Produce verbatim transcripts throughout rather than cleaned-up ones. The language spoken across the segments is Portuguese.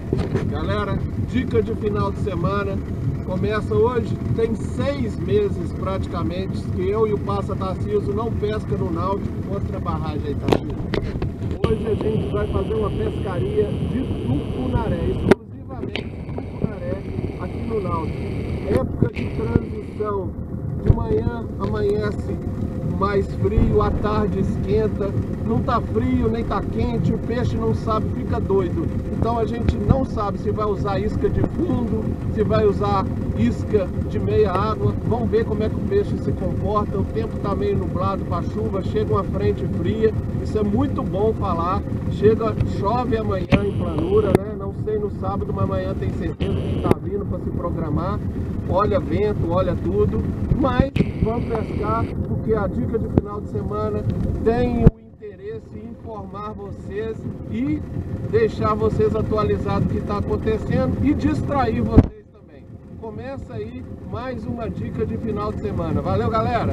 Galera, dica de final de semana. Começa hoje, tem seis meses praticamente que eu e o Passa Tarcísio não pesca no Náutico. Mostra a barragem aí, Tarcísio. Hoje a gente vai fazer uma pescaria de tucunaré, exclusivamente tucunaré aqui no Náutico. Época de transição, de manhã amanhece mais frio, à tarde esquenta, não tá frio nem tá quente, o peixe não sabe, fica doido. Então a gente não sabe se vai usar isca de fundo, se vai usar isca de meia água. Vamos ver como é que o peixe se comporta. O tempo tá meio nublado com a chuva, chega uma frente fria, isso é muito bom falar. Chega, chove amanhã em Planura, né? Não sei no sábado, mas amanhã tem certeza que tá vindo para se programar. Olha vento, olha tudo, mas vamos pescar porque a dica de final de semana tem o interesse em informar vocês e deixar vocês atualizados do que está acontecendo e distrair vocês também. Começa aí mais uma dica de final de semana. Valeu, galera!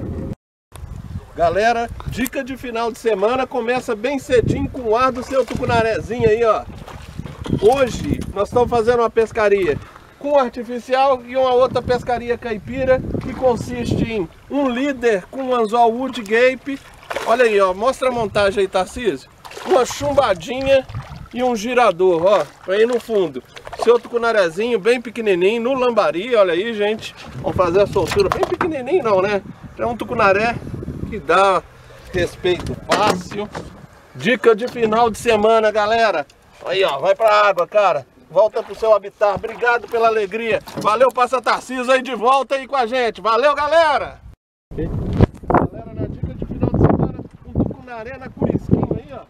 Galera, dica de final de semana começa bem cedinho com o ar do seu tucunarezinho aí, ó. Hoje nós estamos fazendo uma pescaria com artificial e uma outra pescaria caipira, que consiste em um líder com um anzol wood gape. Olha aí, ó, mostra a montagem aí, Tarcísio. Uma chumbadinha e um girador, ó, aí no fundo. Seu tucunarezinho bem pequenininho, no lambari, olha aí, gente. Vamos fazer a soltura bem pequenininho não, né? É um tucunaré que dá respeito fácil. Dica de final de semana, galera. Aí, ó, vai pra água, cara. Volta pro seu habitat. Obrigado pela alegria. Valeu, Passa Tarcísio aí de volta aí com a gente. Valeu, galera! Galera, na dica de final de semana, um tucunaré na Curisquinho aí, ó.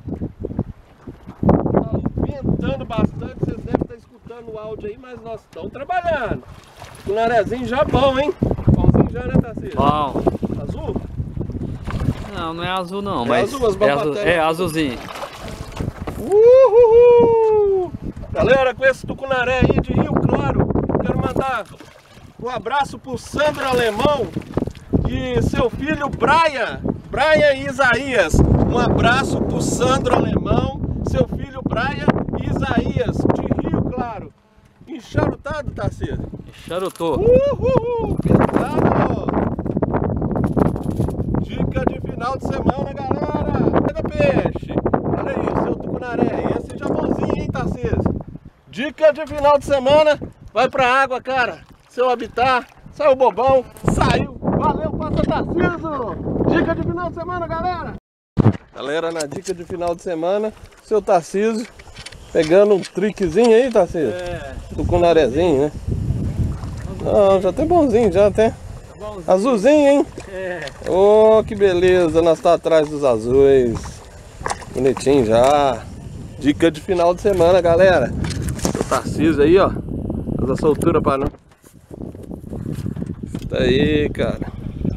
Tá ventando bastante, vocês devem estar escutando o áudio aí, mas nós estamos trabalhando. Tucunarézinho já bom, hein? Bonzinho já, né, Tarcísio? Bom. Azul? Não, não é azul não, é mas azul, as é, azul, é azulzinho. Uhul! Galera, com esse tucunaré aí de Rio Claro, quero mandar um abraço pro Sandro Alemão e seu filho Brian, Brian e Isaías. Um abraço pro Sandro Alemão, seu filho Brian e Isaías, de Rio Claro. Encharutado, Tarcísio? Encharutou. Uhul! Pesado! Dica de final de semana, galera! Pega peixe! Olha aí, o seu tucunaré. Esse já bonzinho, hein, Tarcísio? Dica de final de semana, vai pra água, cara. Seu habitat, saiu bobão, saiu. Valeu, Passa Tarcísio. Dica de final de semana, galera. Galera, na dica de final de semana, seu Tarcísio pegando um triquezinho aí, Tarcísio. É. Tucunarezinho, né? Não, já tem bonzinho, já tem. Bonzinho. Azulzinho, hein? É. Oh, que beleza, nós tá atrás dos azuis. Bonitinho já. Dica de final de semana, galera. Tarcísio aí, ó. Faz a soltura para não. Tá aí, cara.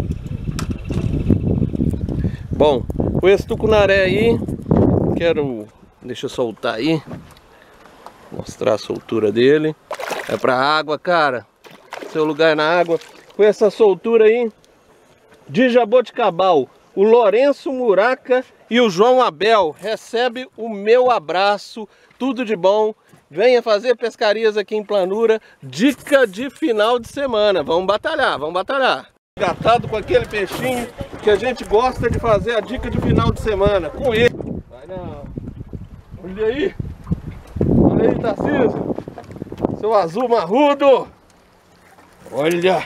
Bom, com esse tucunaré aí, quero. Deixa eu soltar aí. Mostrar a soltura dele. É pra água, cara. Seu lugar na água. Com essa soltura aí de jaboticabal, o Lourenço Muraca e o João Abel recebe o meu abraço. Tudo de bom. Venha fazer pescarias aqui em Planura. Dica de final de semana. Vamos batalhar, vamos batalhar. Gatado com aquele peixinho que a gente gosta de fazer a dica de final de semana. Com ele. Vai não. Olha aí. Olha aí, Tarcísio. Seu azul marrudo. Olha.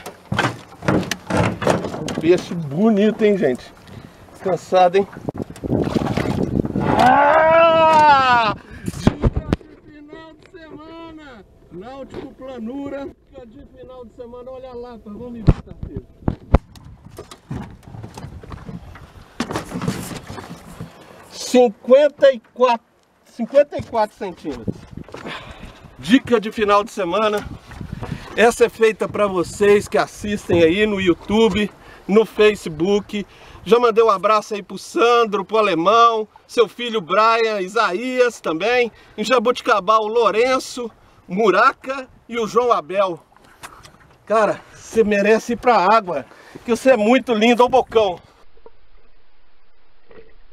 Um peixe bonito, hein, gente. Cansado, hein? Ah! Náutico Planura, de final de semana, olha lá, vamos me ver, Tarcísio. cinquenta e quatro, cinquenta e quatro centímetros. Dica de final de semana. Essa é feita para vocês que assistem aí no YouTube, no Facebook. Já mandei um abraço aí pro Sandro, pro Alemão, seu filho Brian, Isaías também, em Jaboticabal, o Lourenço Muraca e o João Abel. Cara, você merece ir pra água, que você é muito lindo, ó, bocão.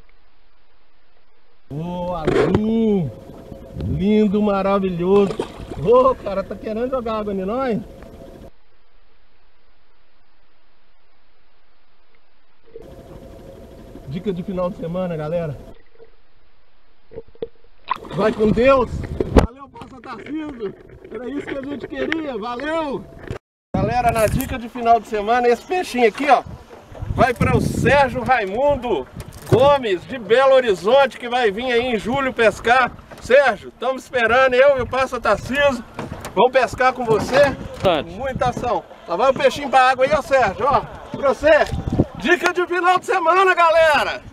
Ô, azul, lindo, maravilhoso. Ô, cara, tá querendo jogar água em nós? Dica de final de semana, galera. Vai com Deus. Valeu, Passa Tarcísio. Era isso que a gente queria. Valeu. Galera, na dica de final de semana, esse peixinho aqui, ó, vai para o Sérgio Raimundo Gomes, de Belo Horizonte, que vai vir aí em julho pescar. Sérgio, estamos esperando, eu e o Passa Tarcísio. Vamos pescar com você. Bastante. Muita ação. Lá vai o peixinho para água aí, ó, Sérgio, ó. Pra você. Dica de final de semana, galera.